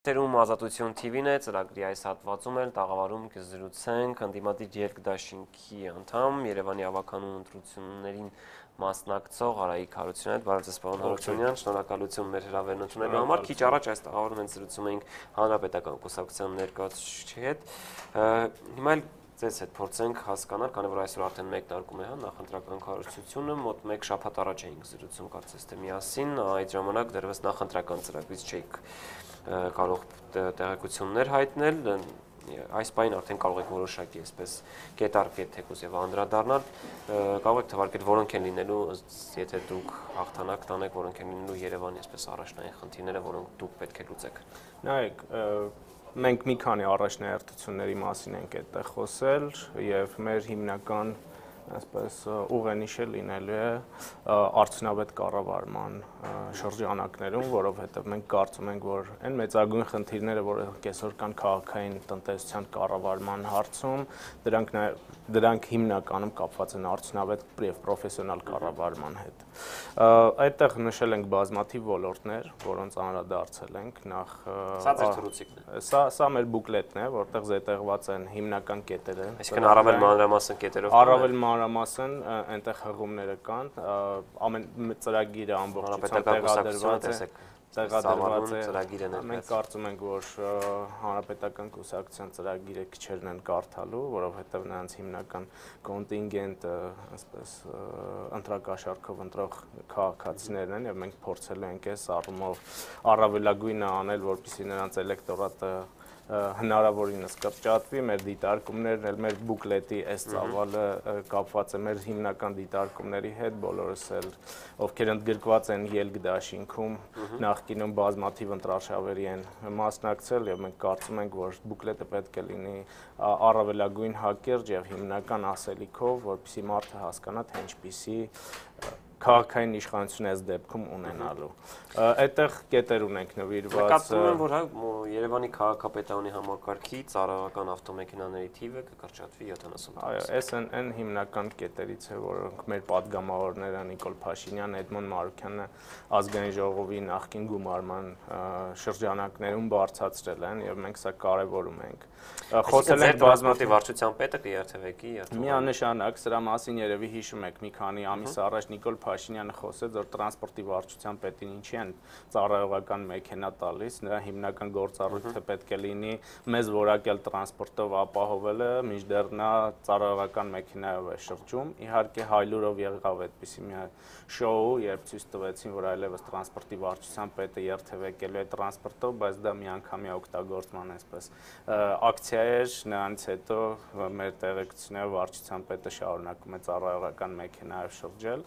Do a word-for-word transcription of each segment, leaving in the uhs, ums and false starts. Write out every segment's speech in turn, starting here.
Տերում ազատություն թիվին է, ծրագրի այս հատվածում էլ տաղավարում կզրուցենք ընդդիմադիր երկդաշինքի անդամ Երևանի ավականու ընտրություններին մասնակցող Արայիկ Հարությունյանի հետ։ Բարև ձեզ, պարոն Հարությունյան, շնորհակալություն մեր հրավերն ընդունելու համար։ Քիչ առաջ այս տաղավարում մենք զրուցում էինք Հանրապետական կուսակցության ներկայացուցիչի հետ։ Հիմա էլ ձեզ հետ փորձենք հասկանալ, քանի որ այսօր արդեն մեկնարկում է հա նախընտրական քարոզությունը, մոտ մեկ շաբաթ առաջ էինք զրուցում կարծես թե միասին, այդ ժամանակ դեռևս նախընտրական ծրագրից չէիք կարող տեղեկություններ հայտնել, այս պայն արդեն կարող եք որոշակի այսպես կետարկել թեկուզ եւ անդրադառնալ, կարող եք թվարկել որոնք են լինելու, եթե դուք հաղթանակ տանեք, որոնք են լինելու Երևանի այսպես առաջնային խնդիրները, որոնք դուք պետք է լուծեք։ Նայեք, մենք մի քանի առաջնահերթությունների մասին ենք այդտեղ խոսել եւ մեր հիմնական այսպես ուղենիշը լինելու է արդյունավետ կառավարման շրջանակներում, որովհետև մենք կարծում ենք, որ այն մեծագույն խնդիրները, որոնք այսօր կան քաղաքային տնտեսության կառավարման հարցում, դրանք դրանք հիմնականում կապված են արդյունավետ եւ պրոֆեսիոնալ կառավարման հետ։ Այդտեղ նշել ենք բազմաթիվ ոլորտներ, որոնց անդրադարձել ենք, նախ Սա ձեր թռուցիկն է։ Սա սա մեր բուկլետն է, որտեղ զետեղված են հիմնական կետերը։ Այսինքն առավել մանրամասն կետերով։ Առավել մանրամասն այնտեղ հղումները կան, ամեն ծրագիրը ամբողջությամբ տեղադրված է, տեղադրված է ծրագիրը ներկայացնում։ Մենք կարծում ենք, որ Հանրապետական կուսակցության ծրագիրը քիչերն են կարդալու, որովհետև նրանց հիմնական կոնտինգենտը, այսպես ընտրակաշառքով ընտրող քաղաքացիներն են, եւ մենք փորձելու ենք այս առումով առավելագույնը անել, որպեսզի նրանց էլեկտորատը հնարավորինս կրճատվի, մեր դիտարկումներն էլ մեր բուկլետի այս ծավալը կապված է մեր հիմնական դիտարկումների հետ, բոլորս էլ ովքեր ընդգրկված են ելք-դաշինքում, նախկինում բազմաթիվ ընտրարշավերի են մասնակցել եւ մենք կարծում ենք, որ բուկլետը պետք է լինի առավելագույն հակերճ եւ հիմնական ասելիքով, որպեսզի մարդը հասկանա, թե ինչպիսի քաղաքային իշխանություն այս դեպքում ունենալու։ Այդտեղ կետեր ունենք նվիրված։ Կարծում եմ, որ Երևանի քաղաքապետարանի համակարգի ծառայական ավտոմեքենաների թիվը կկրճատվի յոթանասուն տոկոս։ Այո, այս այն հիմնական կետերից է, որոնք մեր падգամավորները Նիկոլ Փաշինյանը, Էդմոն Մարուքյանը ազգային ժողովի նախկին գումարման շրջանակներում բարձրացրել են եւ մենք սա կարեւորում ենք։ Խոսել ենք բազմաթիվ վարչության պետը կերթևեկի միանշանակ սրա մասին երևի հիշում եք մի քանի ամիս առաջ Նիկոլ Փաշինյանը խոսեց, որ տրանսպորտի վարչության պետին ինչի են ծառայողական մեքենա տալիս, նրա հիմնական գործառույթը պետք է լինի մեզ որակյալ տրանսպորտով ապահովելը, մինչդեռ նա ծառայողական մեքենայով է շրջում։ Իհարկե հայլուրով եղավ այդպիսի մի շոու, երբ ցույց տվեցին, որ այլևս տրանսպորտի վարչության պետը երթևեկելու է տրանսպորտով, բայց դա միանգամյա օգտագործման այսպես ակցիա էր, նրանից հետո մեր տեղեկությունները վարչության պետը շարունակում է ծառայողական մեքենայով շրջել։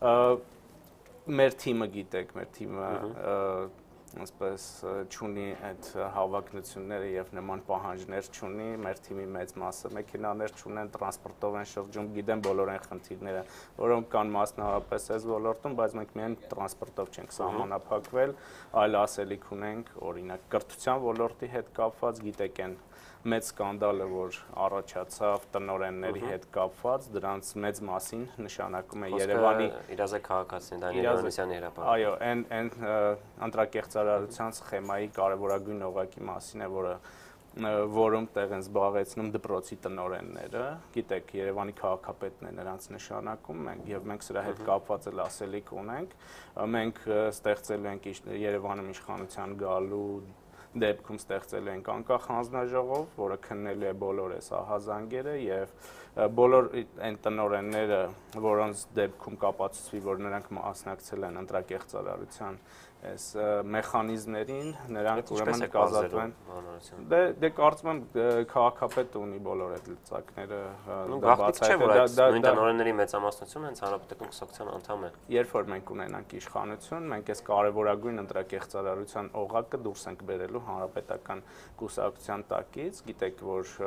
Մեր թիմը գիտեք, մեր թիմը այսպես չունի այդ հավակնությունները եւ նման պահանջներ չունի, մեր թիմի մեծ մասը մեքենաներ չունեն, տրանսպորտով են շրջում, գիտեն բոլոր այն խնդիրները, որոնք կան մասնավորապես այս ոլորտում, բայց մենք միայն տրանսպորտով չենք սահմանափակվել, այլ ասելիք ունենք, օրինակ կրթության ոլորտի հետ կապված, գիտեք այն մեծ սկանդալը, որ առաջացավ տնօրենների հետ կապված, դրանց մեծ մասին նշանակում է Երևանի իրազեկ քաղաքացին Դանիել Հովհաննիսյանի հրապարակը։ Այո, այն այն ընտրակեղծարարության սխեմայի կարևորագույն օղակի մասին է, որը որում տեղ են զբաղեցնում դպրոցի տնօրենները, գիտեք, Երևանի քաղաքապետն է նրանց նշանակում, մենք եւ մենք սրա հետ կապված էլ ասելիք ունենք, մենք ստեղծելու ենք Երևանում իշխանության գալու դեպքում ստեղծելու ենք անկախ հանձնաժողով, որը քննելու է բոլոր այս ահազանգերը եւ բոլոր այն տնօրենները, որոնց դեպքում կապացուցվի, որ նրանք մասնակցել են ընտրակեղծարարության այս մեխանիզմներին, նրանք ուրեմն կազատվեն։ Դե դե կարծում եմ քաղաքապետը ունի բոլոր այդ լծակները բացահայտել։ Նույն տնօրենների մեծամասնությունը հենց Հանրապետական կուսակցության անդամ է։ Երբ որ մենք ունենանք իշխանություն, մենք այս կարևորագույն ընտրակեղծարարության օղակը դուրս ենք բերելու Հանրապետական կուսակցության տակից, գիտեք, որ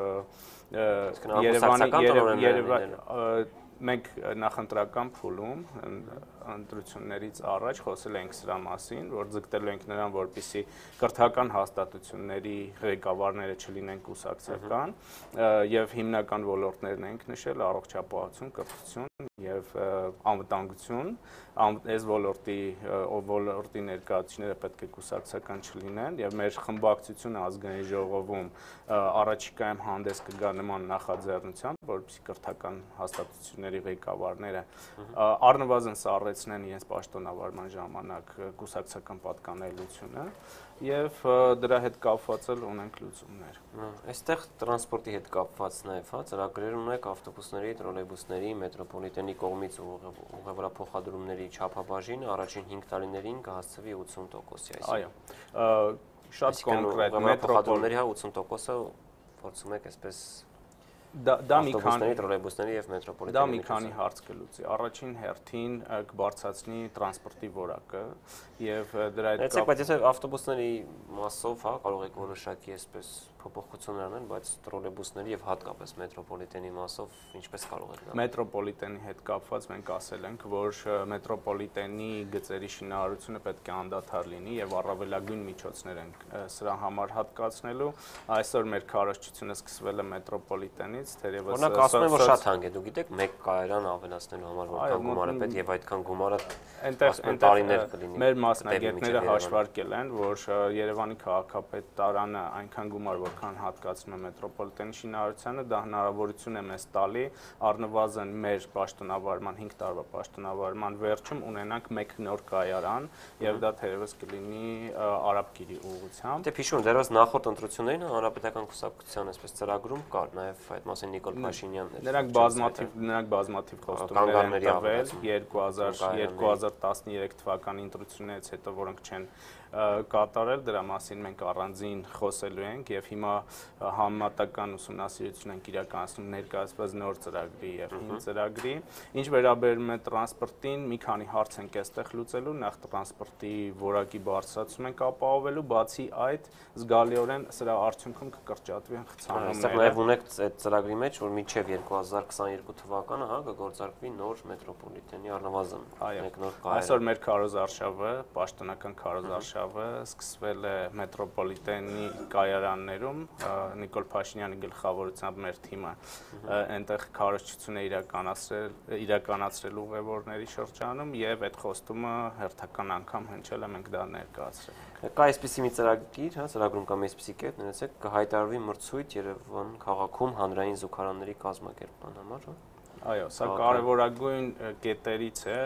Երևանի մենք նախընտրական փուլում ընտրություններից առաջ խոսել ենք սրա մասին, որ ձգտելու ենք նրան, որպեսզի կրթական հաստատությունների ղեկավարները չլինեն կուսակցական եւ հիմնական ոլորտներն ենք նշել առողջապահություն, կրթություն եւ անվտանգություն, այս ոլորտի ոլորտի ներկայացուցիչները պետք է կուսակցական չլինեն եւ մեր խմբակցությունը ազգային ժողովում առաջիկայում հանդես կգա նման նախաձեռնությամբ, որպեսզի կրթական հաստատությունների ղեկավարները առնվազն սառեցնեն իրենց պաշտոնավարման ժամանակ կուսակցական պատկանելությունը եւ դրա հետ կապված էլ ունենք լուծումներ։ Այստեղ տրանսպորտի հետ կապված նաեւ, հա, ծրագրեր ունեք ավտոբուսների, տրոլեյբուսների, մետրոպոլիտենի կողմից ուղևորափոխադրումների չափաբաժինը առաջին հինգ տարիներին կհասցվի ութսուն տոկոսի, այսինքն։ Այո, շատ կոնկրետ մետրոպոլիտենի հա ութսուն տոկոսը փորձում եք այսպես դա մի քանի տրոլեյբուսների եւ մետրոպոլիտենի դա մի քանի հարց կլուծի։ Առաջին հերթին կբարձրացնի տրանսպորտի որակը եւ դրա հետ կապ բայց եթե ավտոբուսների մասով, հա, կարող եք որոշակի այսպես փոփոխություններ անել, բայց տրոլեյբուսների եւ հատկապես մետրոպոլիտենի մասով ինչպես կարող եք դա։ Մետրոպոլիտենի հետ կապված մենք ասել ենք, որ մետրոպոլիտենի գծերի շինարարությունը պետք է անդադար լինի եւ առավելագույն միջոցներ են սրա համար հատկացնելու։ Այսօր մեր քարոզչությունը սկսվել է մետրոպոլիտենից, թերևս Օրինակ ասում են, որ շատ հանգ է, դու գիտեք, մեկ կայարան ավելացնելու համար որքան գումարը պետք եւ այդքան գումարը այնտեղ տարիներ կլինի։ Մեր մասնագետները հաշվարկել են, որ Երևանի քաղաքապետարանը այնքան գումար որքան հատկացնում է մետրոպոլիտենի շինարարությանը, դա հնարավորություն է մեզ տալի առնվազն մեր պաշտոնավարման հինգ տարվա պաշտոնավարման վերջում ունենանք մեկ նոր կայարան եւ դա թերևս կլինի Արաբկիրի ուղղությամբ։ Դե հիշում դեռևս նախորդ ընտրություններին հանրապետական կուսակցության այսպես ծրագրում կար նաեւ այդ մասին Նիկոլ Փաշինյանն էր։ Նրանք բազմաթիվ նրանք բազմաթիվ խոստումներ են տվել երկու հազար տասներեք թվականի ընտրություններից հետո, որոնք չեն կատարել, դրա մասին մենք առանձին խոսելու ենք եւ հիմա համատական ուսումնասիրություն ենք իրականացնում ներկայացված նոր ծրագրի եւ հին ծրագրի։ Ինչ վերաբերում է տրանսպորտին, մի քանի հարց ենք այստեղ լուծելու, նախ տրանսպորտի որակի բարձրացում ենք ապահովելու, բացի այդ զգալիորեն սրա արդյունքում կկրճատվի խցանումները։ Այստեղ նաեւ ունեք այդ ծրագրի մեջ, որ մինչեւ երկու հազար քսաներկու թվականը, հա, կգործարկվի նոր մետրոպոլիտենի առնվազն մեկ նոր կայարան։ Այսօր մեր քարոզարշավը, պաշտոնական քարոզարշավը սկսվել է մետրոպոլիտենի կայարաններում, Նիկոլ Փաշինյանի գլխավորությամբ մեր թիմը այնտեղ քարոզչություն է իրականացրել իրականացրել ուղևորների շրջանում եւ այդ խոստումը հերթական անգամ հնչել է, մենք դա ներկայացրել ենք։ Կա այսպիսի մի ծրագիր, հա, ծրագրում կա մի այսպիսի կետ, ներեցեք, կհայտարարվի մրցույթ Երևան քաղաքում հանրային զուգարանների կազմակերպման համար, հա։ Այո, սա կարևորագույն կետերից է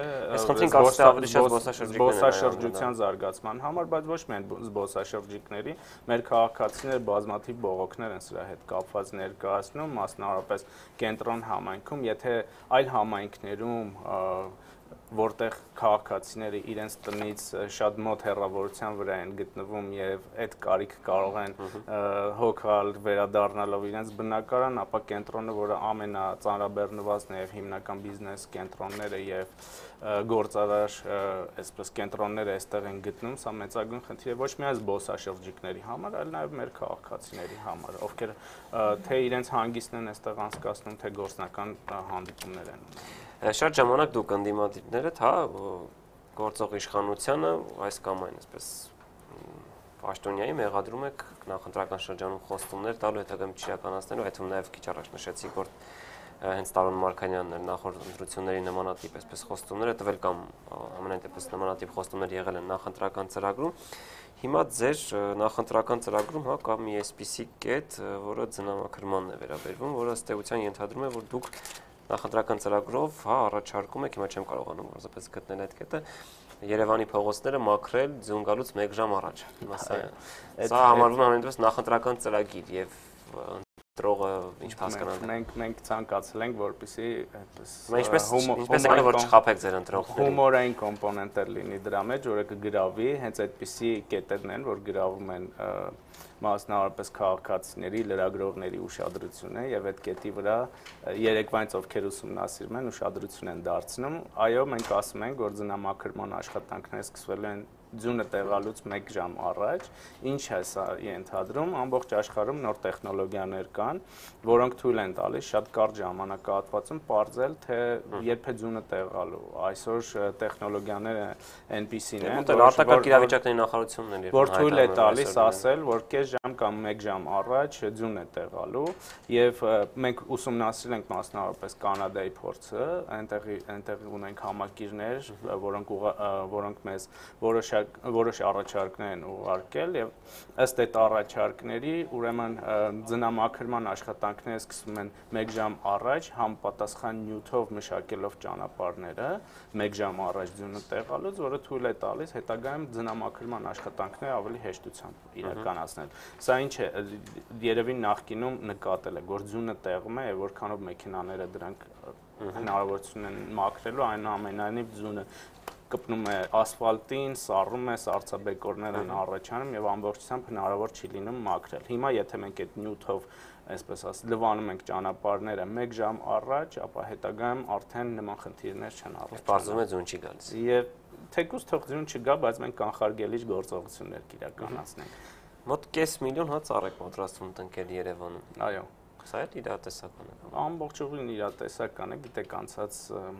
զբոսաշրջության զարգացման համար, բայց ոչ միայն զբոսաշրջիկների, մեր քաղաքացիները բազմաթիվ բողոքներ են սրա հետ կապված ներկայացնում, մասնավորապես կենտրոն համայնքում, եթե այլ համայնքներում որտեղ քաղաքացիները իրենց տնից շատ մոտ հեռավորության վրա են գտնվում եւ այդ կարիք կարող են հոգալ վերադառնալով իրենց բնակարան, ապա կենտրոնը, որը ամենածանրաբեռնվածն է եւ հիմնական բիզնես կենտրոնները եւ գործարար այսպես կենտրոնները այստեղ են գտնում, սա մեծագույն խնդիր է ոչ միայն զբոսաշրջիկների համար, այլ նաեւ մեր քաղաքացիների համար, ովքեր թե իրենց հանգիստն են այստեղ անցկացնում, թե գործնական հանդիպումներ են ունենում։ Շատ ժամանակ դուք ընդդիմադիրներդ, հա, գործող իշխանությանը այս կամ այն այսպես պաշտոնյայի մեղադրում եք նախընտրական շրջանում խոստումներ տալու, հետագայում չիրականացնելու, այդ թվում նաև քիչ առաջ նշեցիք, որ հենց Տարոն Մարգարյանն էր նախորդ ընտրությունների նմանատիպ այսպես խոստումները տվել կամ ամենայն դեպս նմանատիպ խոստումներ եղել են նախընտրական ծրագրում։ Հիմա ձեր նախընտրական ծրագրում, հա, կա մի այսպիսի կետ, որը ձնամաքրմանն է վերաբերվում, որը ըստ էության ենթադրում է, որ դուք նախընտրական ծրագրով, հա, առաջարկում եք, հիմա չեմ կարողանում որպես գտնել այդ կետը, Երևանի փողոցները մաքրել ձյուն գալուց մեկ ժամ առաջ։ Հիմա սա սա համարվում է ամենևս նախընտրական ծրագիր եւ ընտրողը ինչ հասկանալ։ Մենք մենք ցանկացել ենք, որպեսզի այդպես ինչպես եկել որ չխափեք ձեր ընտրողներին։ Հումորային կոմպոնենտեր լինի դրա մեջ, որը կգրավի, հենց այդպիսի կետերն են, որ գրավում են մասնավորապես քաղաքացիների, լրագրողների ուշադրությունը եւ այդ կետի վրա երեկվանից ովքեր ուսումնասիրում են ուշադրություն են դարձնում։ Այո, մենք ասում ենք, որ ձնամաքրման աշխատանքները սկսվել են ձյունը տեղալուց մեկ ժամ առաջ, ինչ է սա ենթադրում, ամբողջ աշխարհում նոր տեխնոլոգիաներ կան, որոնք թույլ են տալիս շատ կարճ ժամանակահատվածում պարզել, թե երբ է ձյունը տեղալու։ Այսօր տեխնոլոգիաները այնպիսին են, որ արտակարգ իրավիճակների նախարարությունն են, որ թույլ է տալիս ասել, որ կես ժամ կամ մեկ ժամ առաջ ձյուն է տեղալու, եւ մենք ուսումնասիրել ենք մասնավորապես Կանադայի փորձը, այնտեղ այնտեղ ունենք համակիրներ, որոնք որոնք մեզ որոշակ որոշ առաջարկներ են ուղարկել եւ ըստ այդ առաջարկների ուրեմն ձնամաքրման աշխատանքները սկսվում են մեկ ժամ առաջ համապատասխան նյութով մշակելով ճանապարհները մեկ ժամ առաջ ձյունը տեղալուց, որը թույլ է տալիս հետագայում ձնամաքրման աշխատանքները ավելի հեշտությամբ իրականացնել։ Սա ինչ է, երևի նախկինում նկատել է, որ ձյունը տեղում է եւ որքանով մեքենաները դրանք հնարավորություն են մաքրելու, այնուամենայնիվ ձյունը կպնում է ասֆալտին, սառում է, սառցաբեկորներ են առաջանում եւ ամբողջությամբ հնարավոր չի լինում մաքրել։ Հիմա եթե մենք այդ նյութով, այսպես ասած, լվանում ենք ճանապարհները մեկ ժամ առաջ, ապա հետագայում արդեն նման խնդիրներ չեն առաջանում։ Պարզվում է ձյուն չի գալիս։ Եվ թեկուզ թող ձյուն չգա, բայց մենք կանխարգելիչ գործողություններ կիրականացնենք։ Մոտ կես միլիոն հա ծառ եք պատրաստվում տնկել Երևանում։ Այո։ Սա էլ իրատեսական է։ Ամբողջովին իրատեսական է, գիտեք, անցած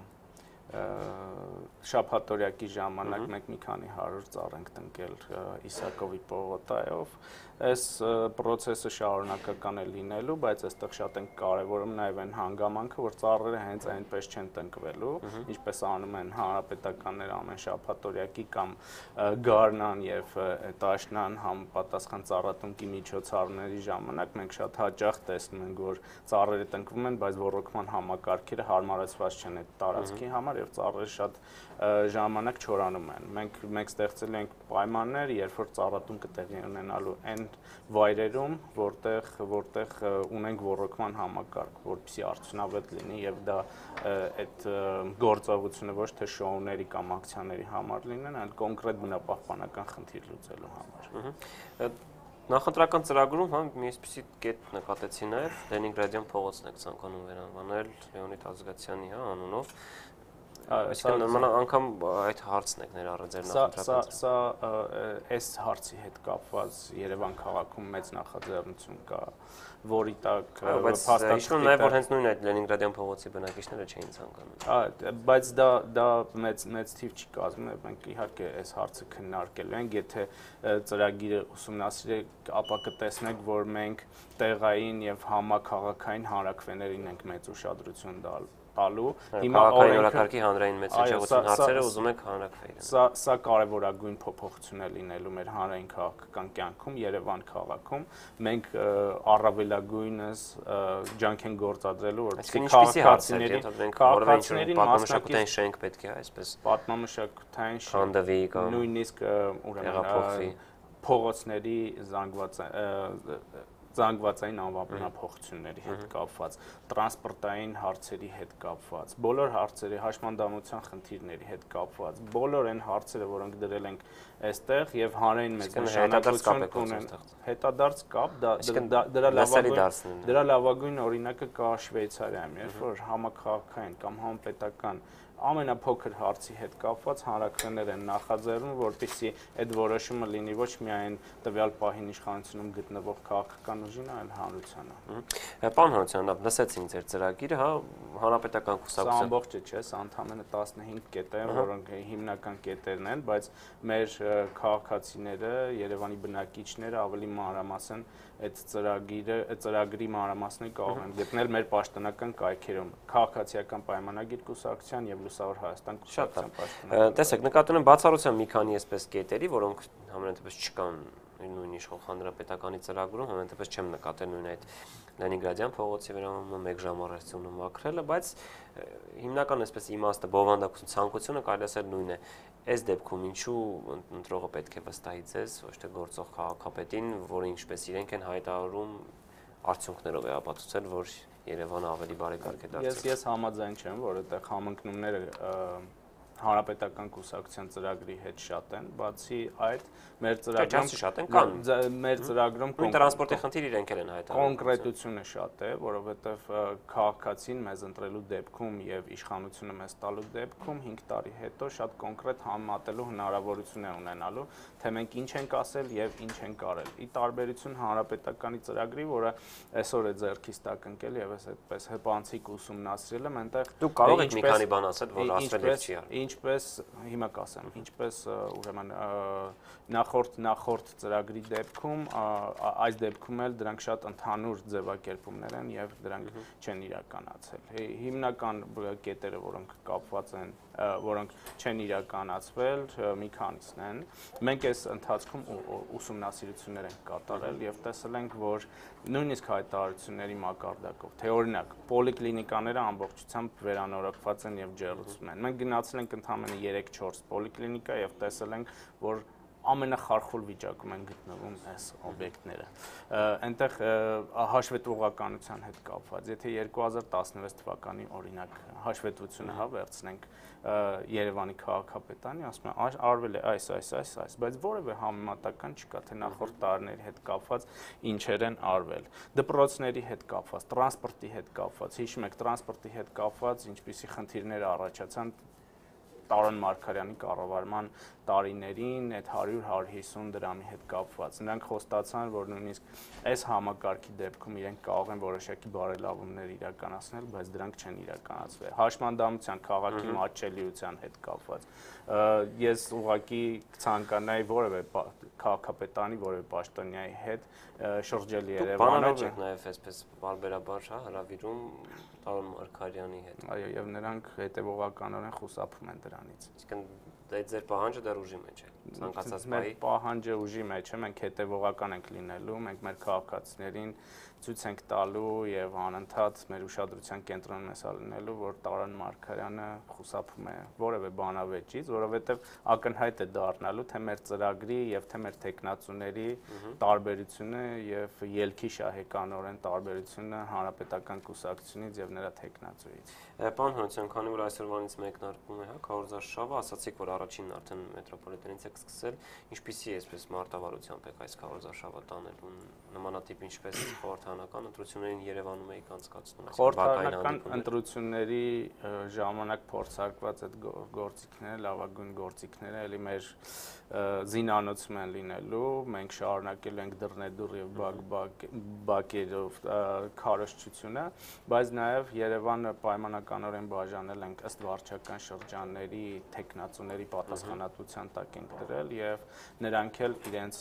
շաբաթօրյակի ժամանակ մենք մի քանի հարյուր ծառ ենք տնկել Իսակովի պողոտայով։ Այս process-ը շարունակական է լինելու, բայց այստեղ շատ են կարևորում նաև այն հանգամանքը, որ ծառերը հենց այնպես չեն տնկվելու, ինչպես անում են հանրապետականները ամեն շաբաթօրյակի կամ գարնան եւ տաշնան համապատասխան ծառատունկի միջոցառումների ժամանակ մենք շատ հաճախ տեսնում ենք, որ ծառերը տնկվում են, բայց ոռոգման համակարգերը հարմարեցված չեն այդ տարածքի համար եւ ծառերը շատ ժամանակ չորանում են։ Մենք մենք ստեղծել ենք պայմաններ, երբ որ ծառատունկը տեղի ունենալու այն վայրերում, որտեղ որտեղ ունենք ոռոգման համակարգ, որպեսզի արդյունավետ լինի եւ դա այդ գործողությունը ոչ թե շոուների կամ ակցիաների համար լինեն, այլ կոնկրետ բնապահպանական խնդիր լուծելու համար։ Նախընտրական ծրագրում հա մի այսպիսի կետ նկատեցի նաև Լենինգրադյան փողոցն եք ցանկանում վերանվանել Լեոնիդ Ազգացյանի հա անունով։ Այսինքն նման անգամ այդ հարցն եք ներառել ձեր նախընտրական։ Սա սա այս հարցի հետ կապված Երևան քաղաքում մեծ նախաձեռնություն կա, որի տակ փաստացիորեն նաև որ հենց նույն այդ Լենինգրադյան փողոցի բնակիչները չէին ցանկանում։ Բայց դա դա մեծ մեծ թիվ չի կազմում, մենք իհարկե այս հարցը քննարկելու ենք, եթե ծրագիրը ուսումնասիրեք, ապա կտեսնեք, որ մենք տեղային եւ համաքաղաքային հանրակրվեներին ենք մեծ ուշադրություն տալու։ Հիմա օրենքարկի հանրային մեծ հաջողություն հարցերը ուզում եք հանրակրվեին։ Սա սա կարևորագույն փոփոխություն է լինելու մեր հանրային քաղաքական կյանքում Երևան քաղաքում։ Մենք առավելագույնս ջանք են գործադրելու, որպեսզի քաղաքացիներին քաղաքացիներին պատմամշակութային շենք պետք է, այսպես պատմամշակութային շենք, նույնիսկ ուրեմն փողոցների զանգված զանգվածային անվապնափոխությունների հետ կապված, տրանսպորտային հարցերի հետ կապված, բոլոր հարցերի հաշմանդամության խնդիրների հետ կապված, բոլոր այն հարցերը, որոնք դրել ենք այստեղ եւ հանրային մեծ նշանակություն ունեն, հետադարձ կապ, դա դրա լավագույն դրա լավագույն օրինակը կա Շվեյցարիայում, երբ որ համակարգային կամ համապետական ամենափոքր հարցի հետ կապված հանրակրվեներ են նախաձեռնում, որպեսզի այդ որոշումը լինի ոչ միայն տվյալ պահին իշխանությունում գտնվող քաղաքական ուժին, այլ հանրությանը։ Պարոն Հարությունյան, լսեցինք ձեր ծրագիրը, հա, հանրապետական կուսակցություն։ Սա ամբողջը չէ, սա ընդամենը տասնհինգ կետ են, որոնք հիմնական կետերն են, բայց մեր քաղաքացիները, Երևանի բնակիչները ավելի մանրամասն այդ ծրագիրը, ծրագրի մանրամասները կարող են գտնել մեր պաշտոնական կայքերում, քաղաքացիական պայմանագիր կուսակցության եւ Լուսավոր Հայաստան կուսակցության պաշտոնական։ Տեսեք, նկատում եմ բացառության մի քանի այսպես կետերի, որոնք համենայնպես չկան նույն իշխող հանրապետականի ծրագրում, համենայնպես չեմ նկատել նույն այդ Լենինգրադյան փողոցի վերանվանումը մեկ ժամ առաջ ձյունը մաքրելը, բայց հիմնական այսպես իմաստը բովանդակություն ցանկությունը կարելի ասել նույնն է։ Այս դեպքում ինչու ընտրողը պետք է վստահի ձեզ, ոչ թե գործող քաղաքապետին, որը ինչպես իրենք են հայտարարում արդյունքներով է ապացուցել, որ Երևանը ավելի բարեկարգ է դարձել։ Ես ես համաձայն չեմ, որ այդտեղ համընկնումները հանրապետական կուսակցության ծրագրի հետ շատ են, բացի այդ մեր ծրագրում շատ են կան մեր ծրագրում տրանսպորտի խնդիր իրենք են հայտարարում կոնկրետությունը շատ է, որովհետև քաղաքացին մեզ ընտրելու դեպքում եւ իշխանությունը մեզ տալու դեպքում հինգ տարի հետո շատ կոնկրետ համատելու հնարավորություն է ունենալու, թե մենք ինչ ենք ասել եւ ինչ ենք արել։ Ի տարբերություն հանրապետականի ծրագրի, որը այսօր է ձեռքից տակ ընկել եւ ես այդպես հպանցիկ ուսումնասիրել եմ, այնտեղ դուք կարող եք մի քանի բան ասել, որ ասվել եք չի արել։ Ինչպես հիմա կասեմ, ինչպես ուրեմն նախորդ նախորդ ծրագրի դեպքում, այս դեպքում էլ դրանք շատ ընդհանուր ձևակերպումներ են եւ դրանք չեն իրականացել։ Հիմնական կետերը, որոնք կապված են, որոնք չեն իրականացվել, մի քանիսն են։ Մենք այս ընթացքում ուսումնասիրություններ ենք կատարել եւ տեսել ենք, որ նույնիսկ հայտարարությունների մակարդակով, թե օրինակ պոլիկլինիկաները ամբողջությամբ վերանորոգված են եւ ջերուցվում են։ Մենք գնացել ենք ընդամենը երեք չորս պոլիկլինիկա եւ տեսել ենք, որ ամենախարխուլ վիճակում են գտնվում այս օբյեկտները։ Այնտեղ հաշվետվողականության հետ կապված, եթե երկու հազար տասնվեց թվականի օրինակ հաշվետվությունը հա վերցնենք Երևանի քաղաքապետարանի, ասում են արվել է այս, այս, այս, այս, բայց որևէ համեմատական չկա, թե նախորդ տարիների հետ կապված ինչեր են արվել։ Դպրոցների հետ կապված, տրանսպորտի հետ կապված, հիշում եք, տրանսպորտի հետ կապված ինչպիսի խնդիրներ առաջացան Տարոն Մարգարյանի կառավարման տարիներին այդ հարյուր հարյուր հիսուն դրամի հետ կապված։ Նրանք խոստացան, որ նույնիսկ այս համակարգի դեպքում իրենք կարող են որոշակի բարելավումներ իրականացնել, բայց դրանք չեն իրականացվել։ Հաշմանդամության, քաղաքի մատչելիության հետ կապված։ Ես ուղղակի ցանկանայի որևէ քաղաքապետարանի, որևէ պաշտոնյայի հետ շրջել Երևանով։ Դուք եք նաև այսպես բարբերաբար հա հրավիրում Տարոն Մարգարյանի հետ։ Այո, եւ նրանք հետեւողականորեն խուսափում են դրանից։ Իսկն դե ձեր պահանջը դեռ ուժի մեջ է։ Ցանկացած բայի։ Մեր պահանջը ուժի մեջ է, մենք հետեւողական ենք լինելու, մենք մեր քաղաքացիներին ցույց ենք տալու եւ անընդհատ մեր ուշադրության կենտրոնում է լինելու, որ Տարոն Մարգարյանը խուսափում է որևէ բանավեճից, որովհետեւ ակնհայտ է դառնալու թե մեր ծրագրի եւ թե մեր տեխնացուների տարբերությունը եւ ելքի շահեկանորեն տարբերությունը հանրապետական կուսակցությունից եւ նրա տեխնացուից։ Պարոն Հրանցյան, քանի որ այսօրվանից մեկնարկում է, հա, քարոզարշավը, ասացիք, որ առաջինն արդեն մետրոպոլիտենից եք սկսել, ինչպիսի էսպես մարտավարությամբ եք այս քարոզարշավը տանելու, նմանատիպ ինչպես խորհրդարանական ընտրություններին Երևանում եք անցկացնում, խորհրդարանական ընտրությունների ժամանակ փորձարկված այդ գործիքները, լավագույն գործիքները, ելի մեր զինանոցում են լինելու, մենք շարունակելու ենք դռնեդուռ եւ բակ բակերով քարոզչությունը, բայց նաեւ Երևանը պայմանականորեն բաժանել ենք ըստ վարչական շրջանների տեխնացուների պատասխանատվության տակ ենք դրել եւ նրանք էլ իրենց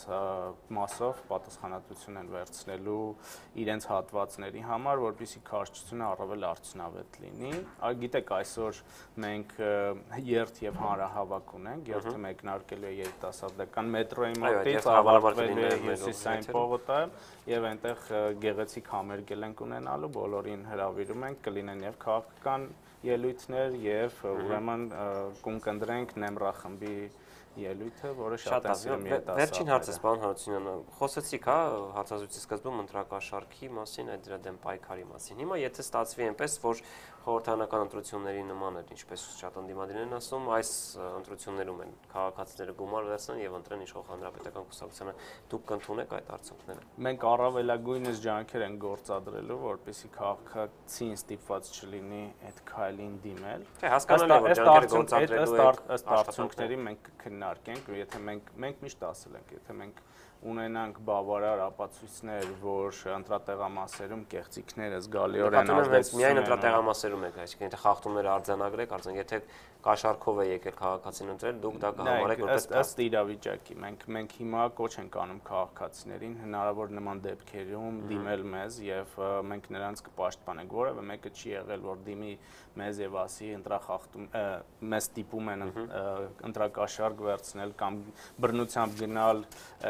մասով պատասխանատվություն են վերցնելու իրենց հատվածների համար, որպեսզի քարոզչությունը առավել արդյունավետ լինի։ Գիտեք, այսօր մենք երթ եւ հանրահավաք ունենք, երթը մեկնարկելու է երիտասարդական մետրոյի մոտից, ավարտվելու է Հյուսիսային պողոտը եւ այնտեղ գեղեցիկ համերգել ենք ունենալու, բոլորին հրավիրում ենք, կլինեն եւ քաղաքական ելույթներ եւ ուրեմն կընկնդրենք Նեմրա խմբի ելույթը, որը շատ է սիրում երիտասարդները։ Վերջին հարցս, պարոն Հարությունյան, խոսեցիք, հա, հարցազրույցի սկզբում ընտրակաշառքի մասին, այդ դրա դեմ պայքարի մասին։ Հիմա եթե ստացվի այնպես, որ խորհրդարանական ընտրությունների նման էր, ինչպես շատ ընդդիմադիրներ են ասում, այս ընտրություններում են քաղաքացիները գումար վերցնեն եւ ընտրեն իշխող հանրապետական կուսակցությանը, դուք կընդունեք այդ արդյունքները։ Մենք առավելագույնս ջանքեր են գործադրելու, որպեսզի քաղաքացին ստիպված չլինի այդ քայլին դիմել։ Չէ, հասկանալի է, որ ջանքերը գործադրելու եք, ըստ արդյունքների մենք քննարկենք, եթե մենք մենք միշտ ասել ենք, եթե մենք ունենանք բավարար ապացույցներ, որ ընտրատեղամասերում կեղծիքները զգալիորեն ազդեցություն միայն ընտրատեղամասերում եք, այսինքն եթե խախտումները արձանագրեք, արձան եթե կաշառքով է եկել քաղաքացին ընտրել, դուք դա կհամարեք որպես ըստ իրավիճակի։ Մենք մենք հիմա կոչ ենք անում քաղաքացիներին հնարավոր նման դեպքերում դիմել մեզ եւ մենք նրանց կպաշտպանենք, որովհետեւ մեկը չի եղել, որ դիմի մեզ եւ ասի ընտրախախտում մեզ տիպում են ընտրակաշառք վերցնել կամ բռնությամբ գնալ, այսպես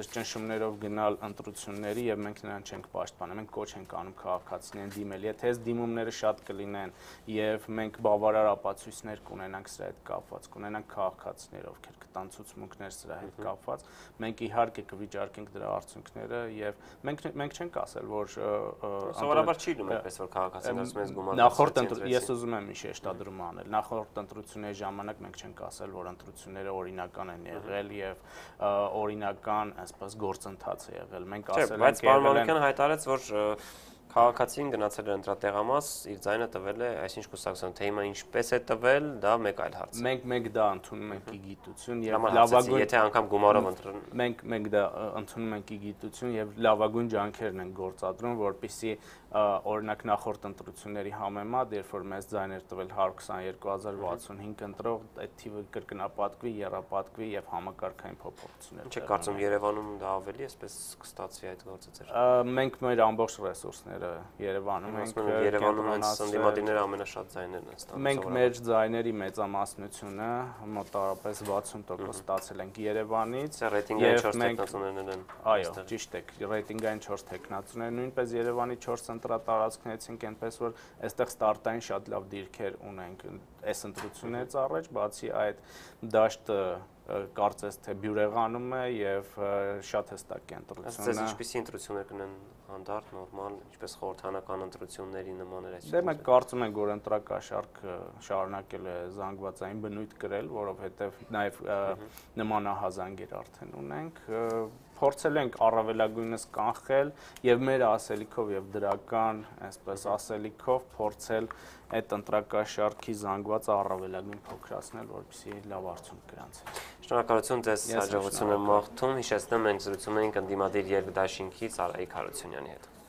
այսպես ճնշումներով գնալ ընտրությունների եւ մենք նրան չենք պաշտպանում։ Մենք կոչ ենք անում քաղաքացիներին դիմել։ Եթե այս դիմումները շատ կլինեն եւ մենք բավարար ապացույցներ կունենանք սրա հետ կապված, կունենանք քաղաքացիներ, ովքեր կտան ցուցմունքներ սրա հետ կապված, մենք իհարկե կվիճարկենք դրա արդյունքները եւ մենք մենք չենք ասել, որ սովորաբար չի լինում այդպես որ քաղաքացիները ասում են գումարը նախորդ ես ուզում եմ մի շեշտադրում անել։ Նախորդ ընտրությունների ժամանակ մենք չենք ասել, որ ընտրությունները օրինական են եղել եւ օրինական, այսպես գործընթաց է եղել։ Մենք ասել ենք, բայց պարոն Մանուկյանը հայտարարեց, որ քաղաքացին գնացել է ընտրատեղամաս, իր ձայնը տվել է, այսինչ կուսակցություն, թե հիմա ինչպես է տվել, դա մեկ այլ հարց է։ Մենք մենք դա ընդունում ենք ի գիտություն եւ լավագույն, եթե անգամ գումարով ընտրեն։ Մենք մենք դա ընդունում ենք ի գիտություն եւ լավագույն ջանքերն են գործադրում, որպեսզի օրինակ նախորդ ընտրությունների համեմատ, երբ որ մեծ ձայներ տվել հարյուր քսաներկու հազար վաթսունհինգ ընտրող, այդ թիվը կրկնապատկվի, եռապատկվի եւ համակարգային փոփոխություններ։ Չէ, կարծում Երևանում դա ավելի էսպես կստացվի այդ գործը։ Մենք մեր ամբողջ ռեսուրսները Երևանում ենք, Երևանում այս ընդդիմադիրները ամենաշատ ձայներն են ստանում։ Մենք մեր ձայների մեծամասնությունը մոտավորապես վաթսուն տոկոս ստացել ենք Երևանից։ Ռեյտինգային չորս տեխնացուներն են։ Այո, ճիշտ է, ռեյտինգային չորս տեխնացուներ, նույնպես Երևանի չորս ընտրատարածքներից այնպես որ այստեղ ստարտային շատ լավ դիրքեր ունենք այս ընտրություններից առաջ, բացի այդ դաշտը կարծես թե բյուրեղանում է եւ շատ հստակ է ընտրությունը։ Այսպես ինչպիսի ընտրություններ կնեն հանդարտ, նորմալ, ինչպես խորհրդանական ընտրությունների նմաններ այս։ Դե մենք կարծում ենք, որ ընտրակաշառքը շարունակել է զանգվածային բնույթ կրել, որովհետեւ նաեւ նմանահազանգեր արդեն ունենք։ Փորձել ենք առավելագույնս կանխել եւ մեր ասելիքով եւ դրական, այսպես ասելիքով փորձել այդ ընտրակաշառքի զանգվածը առավելագույն փոքրացնել, որպեսզի լավ արդյունք գրանցի։ Շնորհակալություն ձեզ հաջողություն եմ մաղթում։ Հիշեցնեմ, մենք զրուցում էինք ընդդիմադիր երկդաշինքից Արայիկ Հարությունյանի հետ։